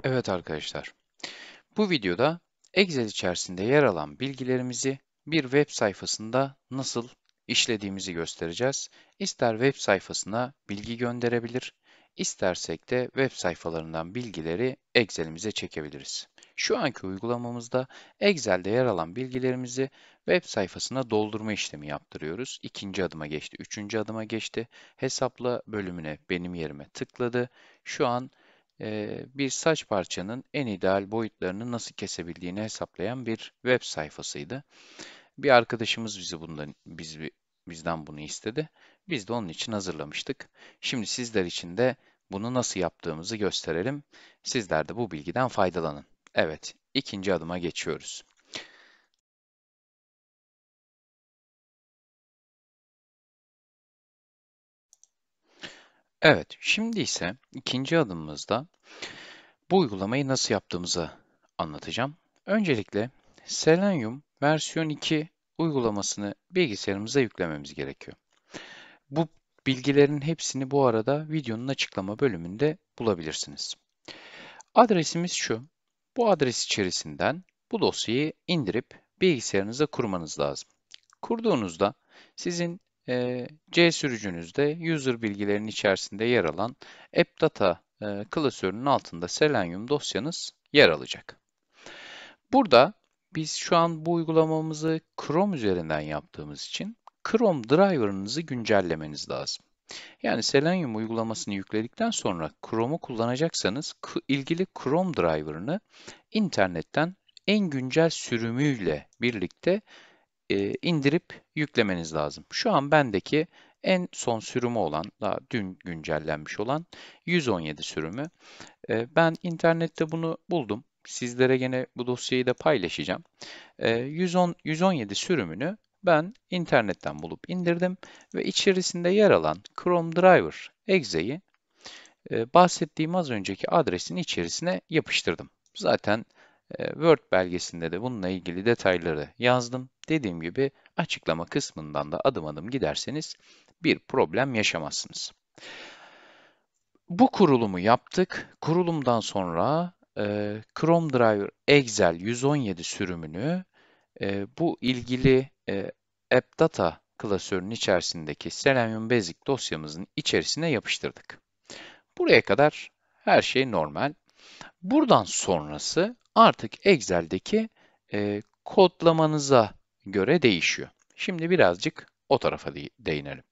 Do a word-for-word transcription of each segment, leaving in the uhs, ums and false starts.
Evet arkadaşlar, bu videoda Excel içerisinde yer alan bilgilerimizi bir web sayfasında nasıl işlediğimizi göstereceğiz. İster web sayfasına bilgi gönderebilir, istersek de web sayfalarından bilgileri Excel'imize çekebiliriz. Şu anki uygulamamızda Excel'de yer alan bilgilerimizi web sayfasına doldurma işlemi yaptırıyoruz. İkinci adıma geçti, üçüncü adıma geçti. Hesapla bölümüne benim yerime tıkladı. Şu an eee, bir saç parçanın en ideal boyutlarını nasıl kesebildiğini hesaplayan bir web sayfasıydı. Bir arkadaşımız bizi bundan biz bizden bunu istedi. Biz de onun için hazırlamıştık. Şimdi sizler için de bunu nasıl yaptığımızı gösterelim. Sizler de bu bilgiden faydalanın. Evet, ikinci adıma geçiyoruz. Evet, şimdi ise ikinci adımımızda bu uygulamayı nasıl yaptığımızı anlatacağım. Öncelikle Selenium versiyon iki uygulamasını bilgisayarımıza yüklememiz gerekiyor. Bu bilgilerin hepsini bu arada videonun açıklama bölümünde bulabilirsiniz. Adresimiz şu. Bu adres içerisinden bu dosyayı indirip bilgisayarınıza kurmanız lazım. Kurduğunuzda sizin e, C sürücünüzde user bilgilerinin içerisinde yer alan AppData e, klasörünün altında Selenium dosyanız yer alacak. Burada biz şu an bu uygulamamızı Chrome üzerinden yaptığımız için Chrome driver'ınızı güncellemeniz lazım. Yani Selenium uygulamasını yükledikten sonra Chrome'u kullanacaksanız ilgili Chrome driver'ını internetten en güncel sürümüyle birlikte e, indirip yüklemeniz lazım. Şu an bendeki en son sürümü olan, daha dün güncellenmiş olan yüz on yedi sürümü. E, ben internette bunu buldum. Sizlere gene bu dosyayı da paylaşacağım. E, yüz on, yüz on yedi sürümünü ben internetten bulup indirdim ve içerisinde yer alan Chrome Driver Exe'yi e, bahsettiğim az önceki adresin içerisine yapıştırdım. Zaten e, Word belgesinde de bununla ilgili detayları yazdım. Dediğim gibi açıklama kısmından da adım adım giderseniz bir problem yaşamazsınız. Bu kurulumu yaptık. Kurulumdan sonra e, Chrome Driver Excel yüz on yedi sürümünü e, bu ilgili e, AppData klasörünün içerisindeki Selenium Basic dosyamızın içerisine yapıştırdık. Buraya kadar her şey normal. Buradan sonrası artık Excel'deki e, kodlamanıza göre değişiyor. Şimdi birazcık o tarafa de- değinelim.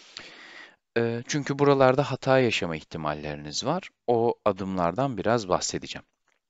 E, çünkü buralarda hata yaşama ihtimalleriniz var. O adımlardan biraz bahsedeceğim.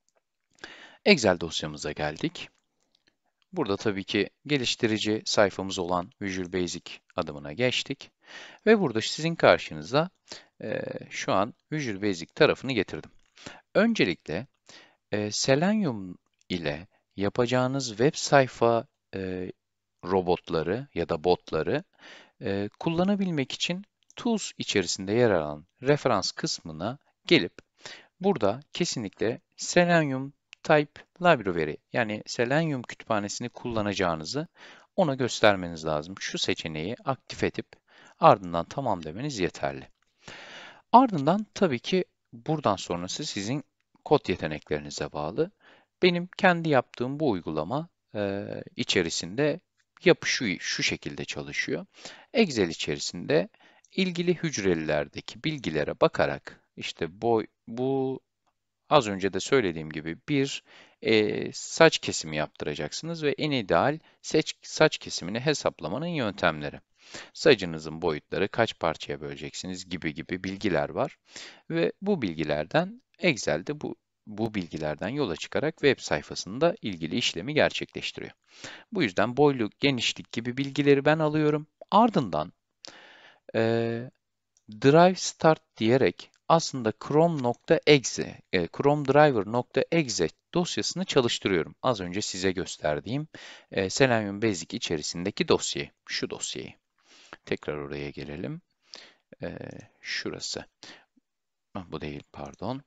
Excel dosyamıza geldik. Burada tabii ki geliştirici sayfamız olan Visual Basic adımına geçtik. Ve burada sizin karşınıza e, şu an Visual Basic tarafını getirdim. Öncelikle e, Selenium ile yapacağınız web sayfa e, robotları ya da botları e, kullanabilmek için Tools içerisinde yer alan referans kısmına gelip burada kesinlikle Selenium Type Library yani Selenium kütüphanesini kullanacağınızı ona göstermeniz lazım. Şu seçeneği aktif edip ardından tamam demeniz yeterli. Ardından tabii ki buradan sonrası sizin kod yeteneklerinize bağlı. Benim kendi yaptığım bu uygulama e, içerisinde yapı şu, şu şekilde çalışıyor. Excel içerisinde ilgili hücrelerdeki bilgilere bakarak işte boy, bu az önce de söylediğim gibi bir e, saç kesimi yaptıracaksınız ve en ideal saç, saç kesimini hesaplamanın yöntemleri. Saçınızın boyutları kaç parçaya böleceksiniz gibi gibi bilgiler var. Ve bu bilgilerden Excel'de bu bu bilgilerden yola çıkarak web sayfasında ilgili işlemi gerçekleştiriyor. Bu yüzden boyluk, genişlik gibi bilgileri ben alıyorum. Ardından eee, Drive Start diyerek aslında chrome.exe, e, chromedriver.exe dosyasını çalıştırıyorum. Az önce size gösterdiğim e, Selenium Basic içerisindeki dosyayı, şu dosyayı. Tekrar oraya gelelim. Ee, şurası. Ah, bu değil, pardon.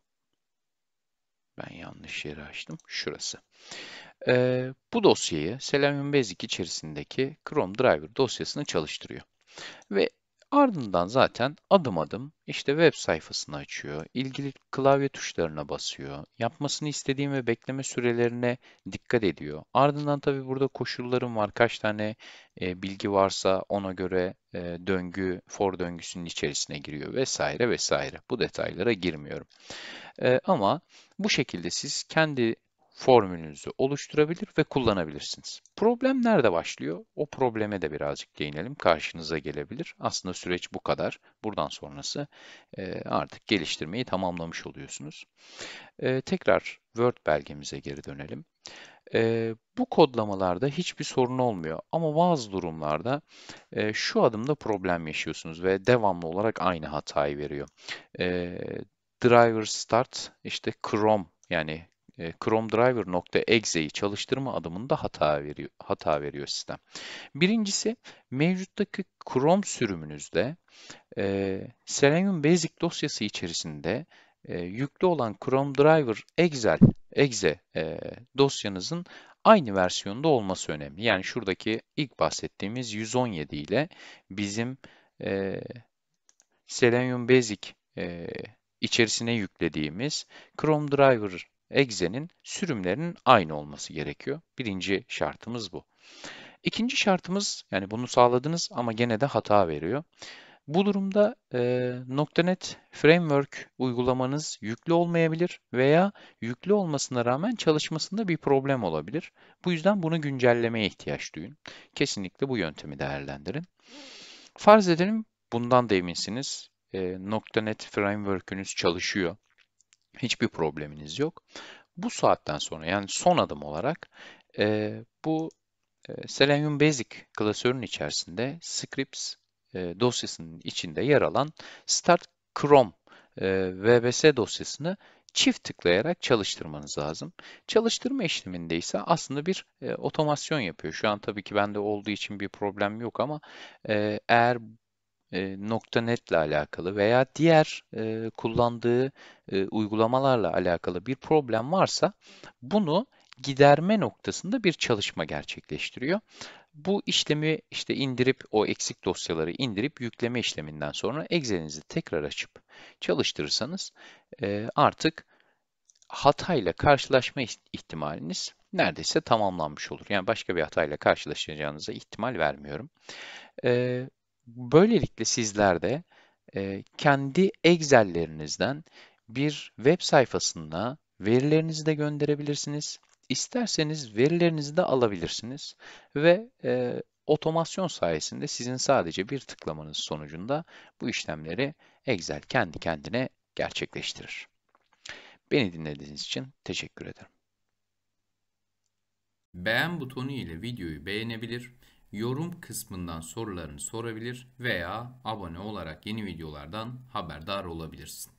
Ben yanlış yeri açtım. Şurası. Ee, bu dosyayı Selenium Basic içerisindeki Chrome Driver dosyasını çalıştırıyor. Ve Ardından zaten adım adım işte web sayfasını açıyor, ilgili klavye tuşlarına basıyor, yapmasını istediğim ve bekleme sürelerine dikkat ediyor. Ardından tabii burada koşullarım var, kaç tane e, bilgi varsa ona göre e, döngü, for döngüsünün içerisine giriyor vesaire vesaire. Bu detaylara girmiyorum. Ee, ama bu şekilde siz kendi formülünüzü oluşturabilir ve kullanabilirsiniz. Problem nerede başlıyor? O probleme de birazcık değinelim. Karşınıza gelebilir. Aslında süreç bu kadar. Buradan sonrası e, artık geliştirmeyi tamamlamış oluyorsunuz. E, tekrar Word belgemize geri dönelim. E, bu kodlamalarda hiçbir sorun olmuyor ama bazı durumlarda e, şu adımda problem yaşıyorsunuz ve devamlı olarak aynı hatayı veriyor. E, driver start işte Chrome yani e, Chrome driver nokta exe'yi çalıştırma adımında hata veriyor hata veriyor sistem. Birincisi mevcuttaki Chrome sürümünüzde e, Selenium Basic dosyası içerisinde e, yüklü olan Chrome Driver Excel exe e, dosyanızın aynı versiyonda olması önemli. Yani şuradaki ilk bahsettiğimiz yüz on yedi ile bizim e, Selenium Basic e, içerisine yüklediğimiz Chrome Driver Exe'nin sürümlerinin aynı olması gerekiyor. Birinci şartımız bu. İkinci şartımız, yani bunu sağladınız ama gene de hata veriyor. Bu durumda e, .NET Framework uygulamanız yüklü olmayabilir veya yüklü olmasına rağmen çalışmasında bir problem olabilir. Bu yüzden bunu güncellemeye ihtiyaç duyun. Kesinlikle bu yöntemi değerlendirin. Farz edelim bundan da eminsiniz. E, .NET Framework'ünüz çalışıyor. Hiçbir probleminiz yok. Bu saatten sonra yani son adım olarak e, bu e, Selenium Basic klasörünün içerisinde scripts e, dosyasının içinde yer alan Start Chrome e, V B S dosyasını çift tıklayarak çalıştırmanız lazım. Çalıştırma işleminde ise aslında bir e, otomasyon yapıyor. Şu an tabii ki bende olduğu için bir problem yok ama e, eğer e, .NET ile alakalı veya diğer e, kullandığı e, uygulamalarla alakalı bir problem varsa bunu giderme noktasında bir çalışma gerçekleştiriyor. Bu işlemi işte indirip o eksik dosyaları indirip yükleme işleminden sonra Excel'inizi tekrar açıp çalıştırırsanız e, artık hatayla karşılaşma ihtimaliniz neredeyse tamamlanmış olur. Yani başka bir hatayla karşılaşacağınıza ihtimal vermiyorum. Eee, böylelikle sizler de eee, kendi Excel'lerinizden bir web sayfasına verilerinizi de gönderebilirsiniz. İsterseniz verilerinizi de alabilirsiniz ve eee, otomasyon sayesinde sizin sadece bir tıklamanız sonucunda bu işlemleri Excel kendi kendine gerçekleştirir. Beni dinlediğiniz için teşekkür ederim. Beğen butonu ile videoyu beğenebilir, yorum kısmından sorularını sorabilir veya abone olarak yeni videolardan haberdar olabilirsin.